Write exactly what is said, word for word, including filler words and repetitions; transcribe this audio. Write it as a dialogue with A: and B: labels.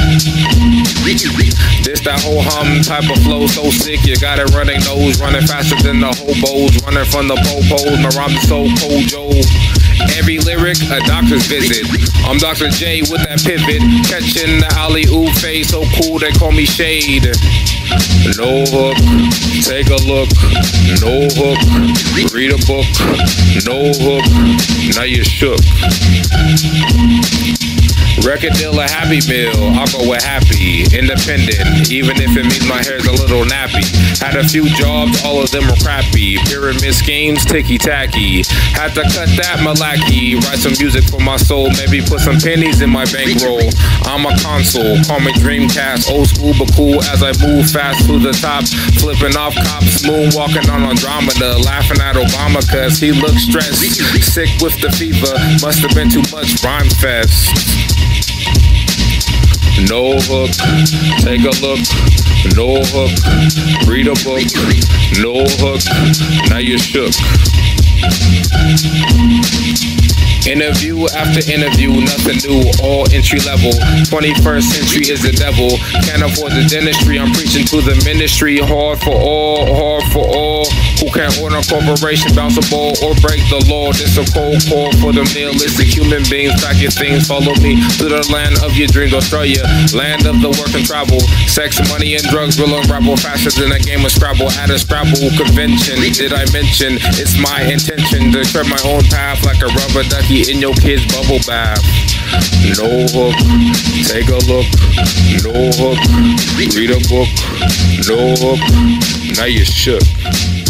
A: This that whole hum type of flow, so sick, you got it running nose, running faster than the hobos, running from the popos, my rhyme is so kojo. Every lyric, a doctor's visit. I'm Doctor J with that pivot, catching the alley-oop fade, so cool they call me Shade. No hook, take a look, no hook, read a book, no hook, now you shook. Record deal a Happy Meal, I'll go with happy, independent, even if it means my hair's a little nappy. Had a few jobs, all of them were crappy. Pyramid schemes, ticky-tacky. Had to cut that malaki, write some music for my soul, maybe put some pennies in my bankroll. I'm a console, call me Dreamcast, old school but cool as I move fast to the top. Flipping off cops, moonwalking on Andromeda, laughing at Obama cause he looks stressed. Sick with the fever, must have been too much rhyme fest. No hook, take a look, no hook, read a book, no hook, now you shook. Interview after interview, nothing new, all entry level. twenty-first century is the devil. Can't afford the dentistry, I'm preaching to the ministry. Hard for all, hard for all. Who can't order a corporation, bounce a ball, or break the law? This a cold call for the nihilistic human beings. Pack your things, follow me to the land of your dreams, Australia. Land of the work and travel. Sex, money, and drugs will unravel faster than a game of Scrabble. At a Scrabble convention, did I mention it's my intention to tread my own path like a rubber ducky in your kid's bubble bath. No hook, take a look, no hook, read a book, no hook, now you shook.